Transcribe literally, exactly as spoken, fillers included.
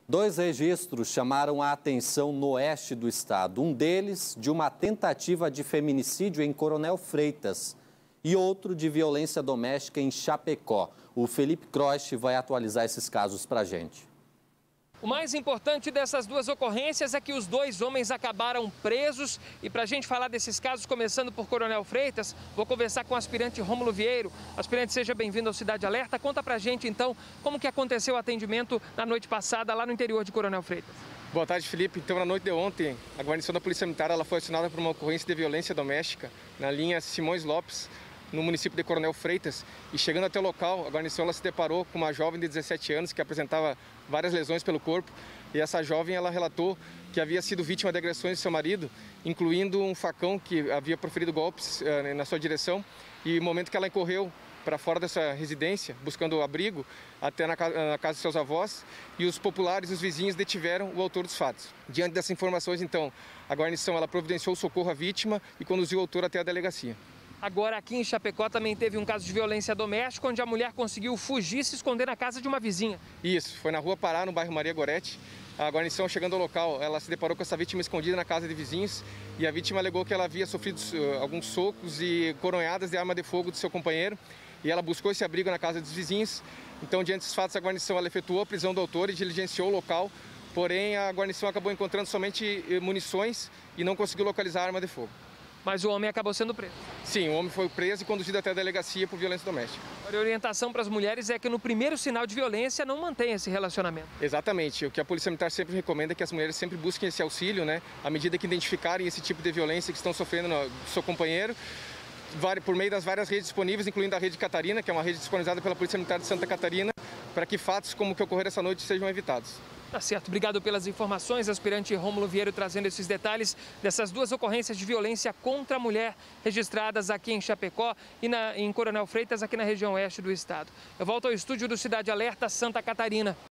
Dois registros chamaram a atenção no oeste do estado. Um deles de uma tentativa de feminicídio em Coronel Freitas e outro de violência doméstica em Chapecó. O Felipe Croce vai atualizar esses casos para a gente. O mais importante dessas duas ocorrências é que os dois homens acabaram presos. E para a gente falar desses casos, começando por Coronel Freitas, vou conversar com o aspirante Rômulo Vieiro. Aspirante, seja bem-vindo ao Cidade Alerta. Conta para a gente, então, como que aconteceu o atendimento na noite passada lá no interior de Coronel Freitas. Boa tarde, Felipe. Então, na noite de ontem, a guarnição da Polícia Militar ela foi acionada por uma ocorrência de violência doméstica na linha Simões Lopes, no município de Coronel Freitas, e chegando até o local, a guarnição ela se deparou com uma jovem de dezessete anos que apresentava várias lesões pelo corpo, e essa jovem ela relatou que havia sido vítima de agressões de seu marido, incluindo um facão que havia proferido golpes eh, na sua direção, e no momento que ela correu para fora dessa residência, buscando abrigo, até na casa, na casa de seus avós, e os populares e os vizinhos detiveram o autor dos fatos. Diante dessas informações, então, a guarnição ela providenciou o socorro à vítima e conduziu o autor até a delegacia. Agora, aqui em Chapecó também teve um caso de violência doméstica, onde a mulher conseguiu fugir e se esconder na casa de uma vizinha. Isso, foi na Rua Pará, no bairro Maria Gorete. A guarnição, chegando ao local, ela se deparou com essa vítima escondida na casa de vizinhos, e a vítima alegou que ela havia sofrido uh, alguns socos e coronhadas de arma de fogo do seu companheiro, e ela buscou esse abrigo na casa dos vizinhos. Então, diante desses fatos, a guarnição ela efetuou a prisão do autor e diligenciou o local, porém a guarnição acabou encontrando somente munições e não conseguiu localizar a arma de fogo. Mas o homem acabou sendo preso. Sim, o homem foi preso e conduzido até a delegacia por violência doméstica. A orientação para as mulheres é que no primeiro sinal de violência não mantenha esse relacionamento. Exatamente. O que a Polícia Militar sempre recomenda é que as mulheres sempre busquem esse auxílio, né? À medida que identificarem esse tipo de violência que estão sofrendo no seu companheiro, por meio das várias redes disponíveis, incluindo a Rede Catarina, que é uma rede disponibilizada pela Polícia Militar de Santa Catarina, para que fatos como o que ocorreram essa noite sejam evitados. Tá certo. Obrigado pelas informações, aspirante Rômulo Vieiro, trazendo esses detalhes dessas duas ocorrências de violência contra a mulher registradas aqui em Chapecó e na, em Coronel Freitas, aqui na região oeste do estado. Eu volto ao estúdio do Cidade Alerta, Santa Catarina.